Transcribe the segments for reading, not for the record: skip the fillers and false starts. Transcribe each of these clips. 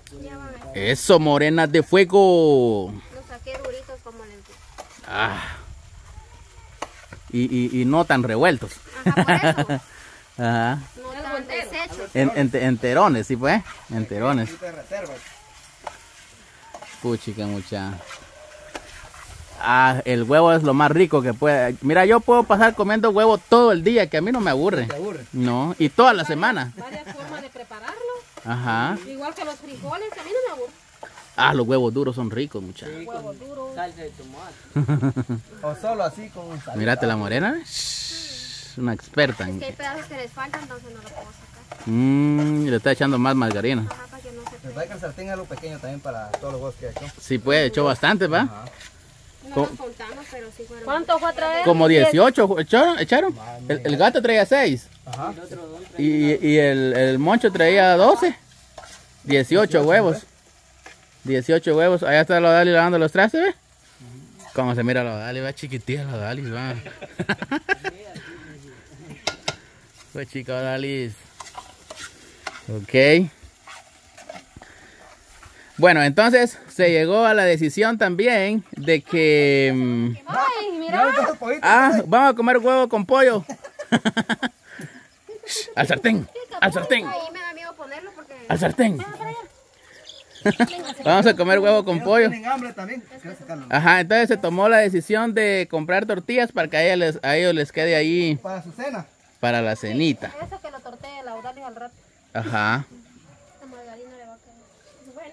Eso, morenas de fuego. Los saqué duritos como les digo. Ah. Y no tan revueltos. Ajá, por eso. Ajá. No tan deshechos. Enterones, sí pues. Enterones. Puchica mucha. Ah, el huevo es lo más rico que puede. Mira, yo puedo pasar comiendo huevo todo el día, que a mí no me aburre. ¿Te aburre? No, y toda la semana. Varias formas de prepararlo. Ajá. Igual que los frijoles, a mí no me aburre. Ah, los huevos duros son ricos, muchachos. Sí, Huevo con duro. salsa de tomate. O solo así con salsa. Mírate la morena. Una experta. Es que hay pedazos que les faltan, entonces no lo puedo sacar. Le está echando más margarina. Ajá, para que no se Se pegue. trae que el sartén es algo pequeño también para todos los huevos que echó. Sí, pues, echó bastante, ¿va? Ajá. No los contamos, pero sí fueron. ¿Cuánto fue a traer? Como 18 echaron. El gato traía 6. Ajá. Y el moncho traía 12. 18 huevos. 18 huevos. Allá está la Dali lavando los trastes, ¿ves? Cómo se mira la Dali, va chiquitita la Dali, va. Pues chica Dali. Ok. Bueno, entonces se llegó a la decisión también de que... Ay, mira. vamos a comer huevo con pollo. Al sartén, al sartén, Ahí me da miedo ponerlo porque. al sartén. Vamos a comer huevo con pollo. Tienen hambre también. Quiero sacarlo. Ajá, entonces se tomó la decisión de comprar tortillas para que a ellos les quede ahí Para su cena. para la cenita. Eso que lo tortee la Audalis al rato. Ajá. La margarina le va a caer. Bueno,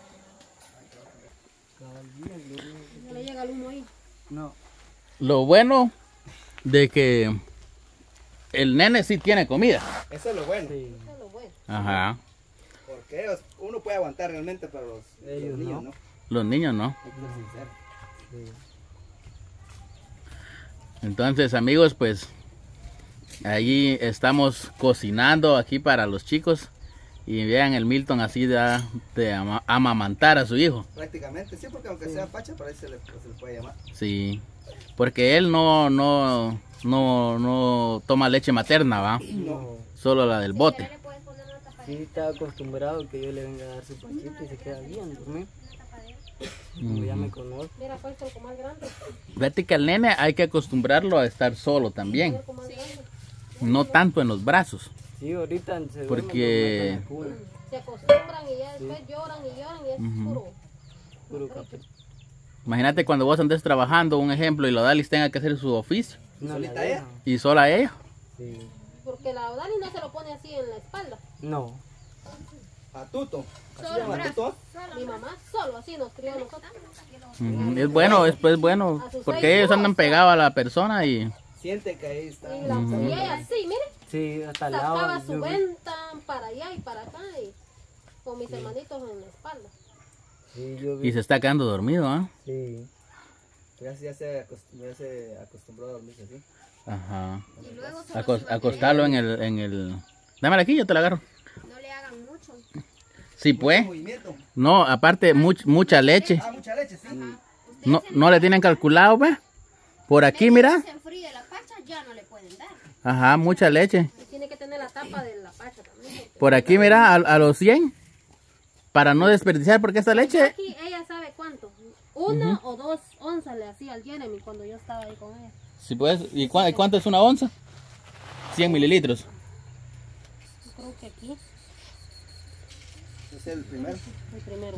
No le llega el humo ahí. No. Lo bueno de que el nene sí tiene comida. Eso es lo bueno. Eso es lo bueno. Ajá. Porque uno puede aguantar realmente, pero los niños no. Los niños no. Hay que ser sincero. Entonces, amigos, pues allí estamos cocinando aquí para los chicos. Y vean el Milton así de amamantar a su hijo. Prácticamente, sí, porque aunque sea pacha, por ahí se le puede llamar. Sí. Porque él no toma leche materna, ¿va? No. Solo la del bote. le puedes poner una tapadera. Sí, está acostumbrado que yo le venga a dar su pachito y se queda bien dormir. Como ya me conoce. Mira, pues, como más grande. Fíjate que al nene hay que acostumbrarlo a estar solo también. Como más grande. No tanto en los brazos. Sí, ahorita se Porque- duerme, lo meto en la cuna. Se acostumbran y ya después lloran y es puro. Puro capítulo. Imagínate cuando vos andes trabajando, un ejemplo, y la Dalis tenga que hacer su oficio. No ¿Solita la deja. Y sola ella. Sí. Porque la Audalis no se lo pone así en la espalda. No. A Tuto. Así Solo llama brazo. Tuto. Mi mamá solo así nos crió a nosotros. Es bueno, es bueno. Porque ellos andan pegados a la persona y... Siente que ahí está. Y, y ella así, mire, Sí, hasta al lado. sacaba su yo- venta para allá y para acá y con mis hermanitos en la espalda. Sí, yo vi. Y se está quedando dormido, ¿ah? Sí. Ya se acostumbró a dormirse así. Ajá. Y luego solo si Acostarlo en el... Dámela aquí, yo te la agarro. no le hagan mucho. Sí, pues. Movimiento. No, aparte, mucha leche. Ah, mucha leche, sí. No le tienen calculado, pues. Por aquí, mira. Se enfríe la pacha, ya no le pueden dar. Ajá, mucha leche. Y tiene que tener la tapa de la pacha también. porque Por aquí, mira, a los 100. Para no desperdiciar, porque esta leche... aquí ella sabe cuánto. Una o 2 onzas le hacía al Jeremy cuando yo estaba ahí con ella. Sí, pues. ¿Y cuánto es una onza? 100 mililitros. Yo creo que aquí, Ese es el primero. el primero.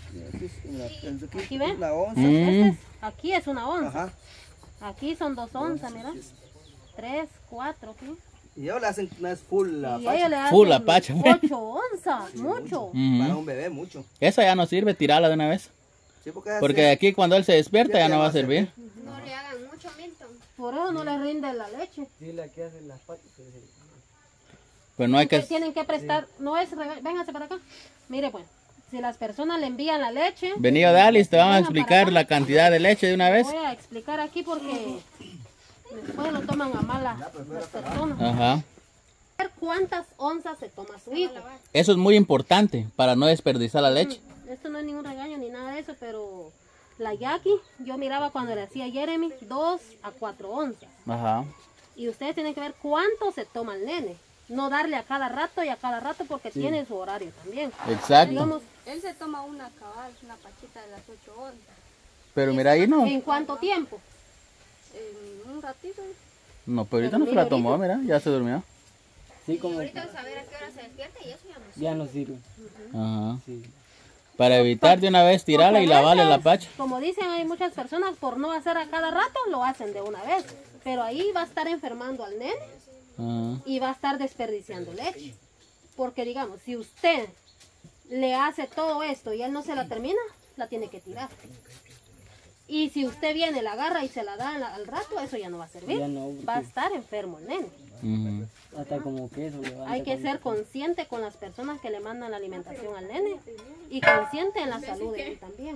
Aquí ¿Aquí ven? la onza. Aquí es una onza. Ajá. Aquí son 2 onzas, mira. 3, 4, aquí. Y ellos le hacen una full la Y pacha. ellos le hacen Full la pacha. 8 onzas, mucho. Para un bebé, mucho. Esa ya no sirve, tirarla de una vez. Sí, Porque aquí cuando él se despierta ya Ya no va a va a servir. No le hagan mucho, Milton. Por eso no le rinde la leche. Sí, la que hacen las patas. Sí. Pues no hay que... Tienen que prestar, no es, vénganse para acá. Mire pues, si las personas le envían la leche, Vení, Dalis, te vamos a Venga para explicar acá. la cantidad de leche de una vez. voy a explicar aquí porque después lo toman a mal las personas. Ajá. Ver cuántas onzas se toma su hijo. Eso es muy importante para no desperdiciar la leche. Esto no es ningún regaño ni nada de eso, pero la Jackie, yo miraba cuando le hacía a Jeremy 2 a 4 onzas. Ajá. Y ustedes tienen que ver cuánto se toma el nene. No darle a cada rato y a cada rato porque tiene su horario también. Exacto. Digamos, Él se toma una cabal, una pachita de las 8 onzas. Pero mira ahí no. ¿en cuánto tiempo? En un ratito. No, pero ahorita no se la tomó, mira, ya se durmió. Sí, como Ahorita saber a qué hora se despierta y eso ya no sé. ya no sirve. Ajá. Sí. Para evitar de una vez tirarla y Porque a lavarle la veces, pacha. Como dicen, hay muchas personas por no hacer a cada rato, lo hacen de una vez. Pero ahí va a estar enfermando al nene Ajá. y va a estar desperdiciando leche. Porque digamos, si usted le hace todo esto y él no se la termina, la tiene que tirar. Y si usted viene, la agarra y se la da al rato, eso ya no va a servir. Ya no, Va a estar enfermo el nene. Ujú. Hasta como queso levanta. Hay que ser consciente con las personas que le mandan la alimentación al nene y consciente en la salud de él también.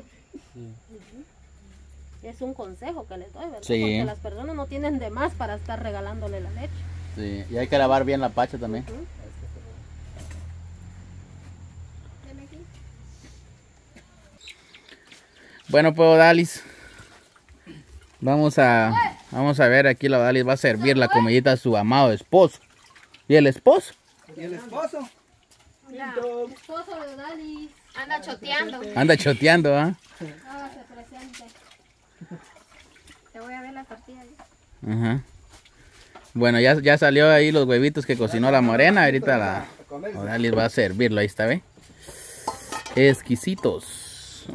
Es un consejo que les doy, ¿verdad? Sí. Porque las personas no tienen de más para estar regalándole la leche. Sí, y hay que lavar bien la pacha también. Bueno, pues Odalis, vamos a ver, aquí la Odalis va a servir la comidita a su amado esposo. ¿Y el esposo? ¿Y el esposo? Milton. Esposo de Dalis, Anda choteando. Anda choteando, ¿ah? hágase presente. Te voy a ver la tortilla. Ajá. Bueno, ya salió ahí los huevitos que cocinó la morena. Ahorita la Odalis va a servirlo, ahí está, ¿ve? Exquisitos.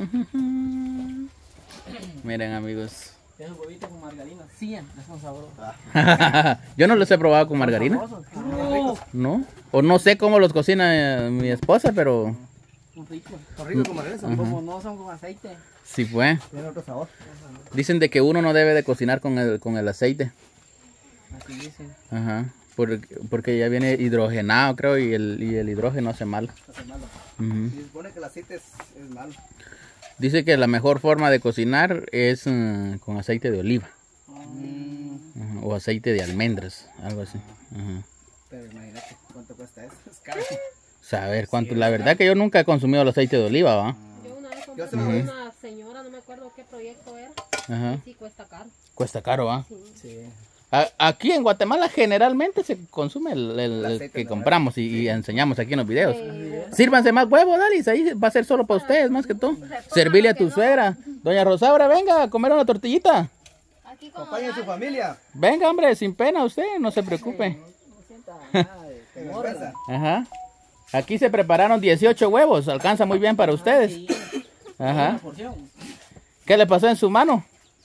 Miren, amigos. Esos huevitos con margarina, sí, son sabrosos. Yo no los he probado con margarina. No, ¿No? O no sé cómo los cocina mi esposa, pero son ricos. Son ricos como eso. Como no son con aceite. sí fue. Tiene otro sabor. Dicen de que uno no debe de cocinar con el aceite. Así dicen. Ajá. Porque ya viene hidrogenado, creo, y el hidrógeno hace mal. Hace malo. Ujú. Y se supone que el aceite es malo. Dice que la mejor forma de cocinar es con aceite de oliva. Ajá, o aceite de almendras, algo así. Ajá. Pero imagínate cuánto cuesta eso. Es caro. Saber cuánto. La verdad que yo nunca he consumido el aceite de oliva, ¿va? Yo una vez Yo compré se con lo doy. una señora, no me acuerdo qué proyecto era. Ajá. Sí, cuesta caro. Cuesta caro, ¿va? Sí. Aquí en Guatemala generalmente se consume el aceite que de compramos y enseñamos aquí en los videos. Sírvanse más huevos, Dalis, ahí va a ser solo para ustedes, más que todo. Servirle a tu suegra. Doña Rosaura, venga a comer una tortillita. Aquí como Acompaña a su familia. Venga, hombre, sin pena usted, no se preocupe. No sienta nada de Que temor. vergüenza. Ajá. Aquí se prepararon 18 huevos, alcanza muy bien para ustedes. Ajá. Una porción. ¿Qué le pasó en su mano?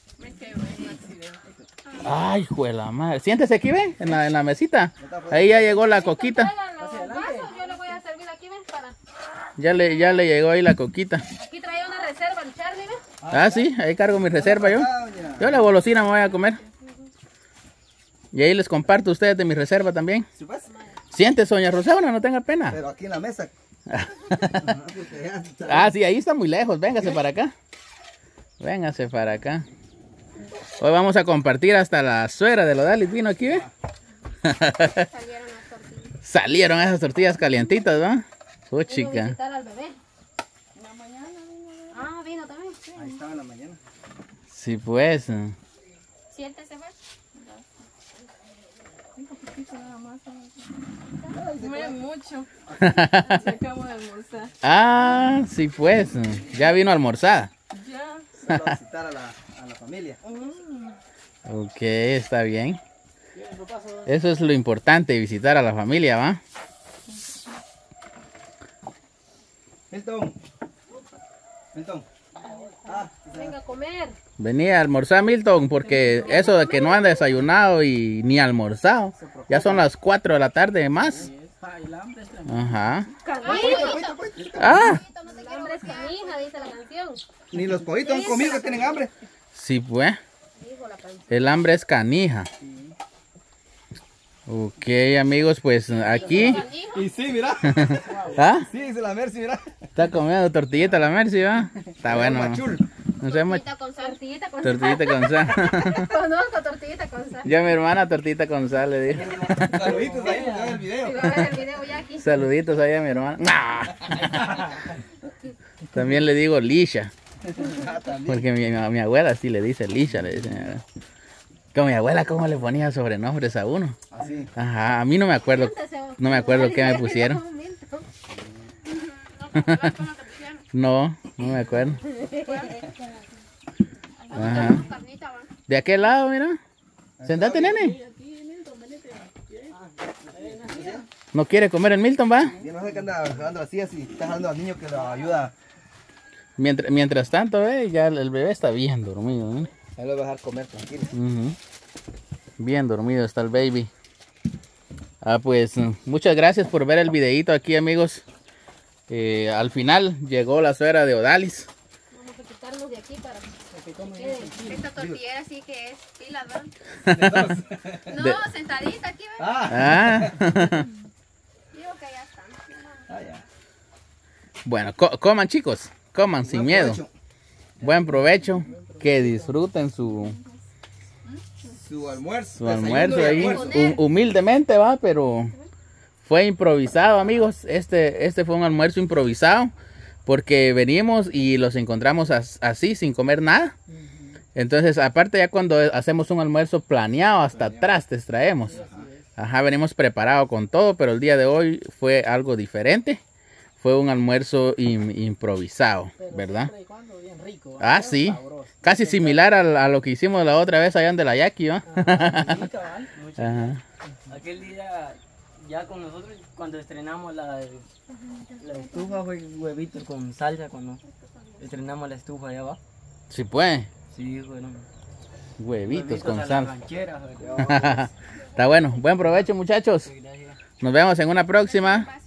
Ay, juela madre. Siéntese aquí, ven, en la mesita. Ahí ya llegó la coquita. Traigan los vasos, yo le voy a servir aquí, ven, para. Ya le llegó ahí la coquita. Aquí traía una reserva el Charlie, ven. Ah, sí, ahí cargo mi reserva yo. Ah, doña. Yo la golosina me voy a comer. Y ahí les comparto a ustedes de mi reserva también. ¿Sí, pues? Siéntese, doña Rosaura, no tenga pena. Pero aquí en la mesa. Ah, sí, ahí está muy lejos. Véngase para acá. Véngase para acá. Hoy vamos a compartir hasta la suegra de Odalis vino aquí, ¿ve? salieron las tortillas. Salieron esas tortillas calientitas, ¿va? Vino a Chica. visitar al bebé. Ah, vino también. Sí. Ahí estaba en la mañana. Sí, pues. Siéntese, pues. No es mucho. Se acabo de almorzar. Ah, sí, pues. Ya vino a almorzar. Ya. Solo a visitar a la familia. Ok, está bien. Eso es lo importante, visitar a la familia, ¿va? Milton. Milton. Ah, Venga a comer. Venía a almorzar, Milton, porque eso de que no han desayunado y ni almorzado. Ya son las 4 de la tarde más. Para el hambre es tremendo. Ajá. pues. Ah, El hambre es canija, dice la canción. Ni los pollitos han comido que tienen hambre. sí, pues. Dijo la canción. El hambre es canija. Ok, amigos, pues aquí. Y sí, mira. ¿Ah? Sí, dice la Mercy, mira. Está comiendo tortillita la Mercy, ¿va? Está bueno. Guachul. No sé, Tortita con sal. Tortillita con tortillita con sal. Conozco tortillita con sal. Yo a mi hermana tortillita con sal le dije. Saluditos ahí, que vean el video. Y va a ver el video ya aquí. Saluditos ahí a mi hermana. ¡Ah! También le digo Lisha. Ah, también. Porque mi abuela sí le dice Lisha, le dice. Con mi abuela, ¿cómo le ponía sobrenombres a uno? Así. Ajá, a mí no me acuerdo. Siéntese, No me acuerdo qué me pusieron. No, no me acuerdo. Ajá. Carnita, va. De aquel lado, mira. Sentate, nene. ¿No quiere comer el Milton, va? Yo no sé qué anda jugando así, así. Está jalando al niño que lo ayuda. Mientras tanto, ya el bebé está bien dormido. ¿Eh? Ahí lo voy a dejar comer tranquilo. Ujú. Bien dormido está el baby. Pues muchas gracias por ver el videito aquí, amigos. Al final llegó la suegra de Odalis. Vamos a quitarnos de aquí para que quede. Esta tortillera sí que es pila, ¿verdad? No, sentadita aquí, ¿verdad? Ah. Digo que ya están. Ya. Bueno, coman, chicos. Coman sin miedo. Buen provecho. Que disfruten su Su almuerzo. almuerzo ahí. Almuerzo. Humildemente, va, pero fue improvisado, amigos. Este fue un almuerzo improvisado. Porque venimos y los encontramos así, sin comer nada. Entonces, aparte ya cuando hacemos un almuerzo planeado, hasta trastes traemos. Ajá, venimos preparados con todo, pero el día de hoy fue algo diferente. Fue un almuerzo improvisado, ¿verdad? Siempre y cuando bien rico. Ah, sí. Casi similar a lo que hicimos la otra vez allá en de la Yaqui, ¿va? Sí, cabal. Mucho. Ajá. Aquel día, ya con nosotros, cuando estrenamos la estufa, fue huevitos con salsa. Cuando estrenamos la estufa, ya va. Sí, pues. Sí, bueno. Huevitos con a la sal. ranchera, Está bueno. Buen provecho, muchachos. Gracias. Nos vemos en una próxima.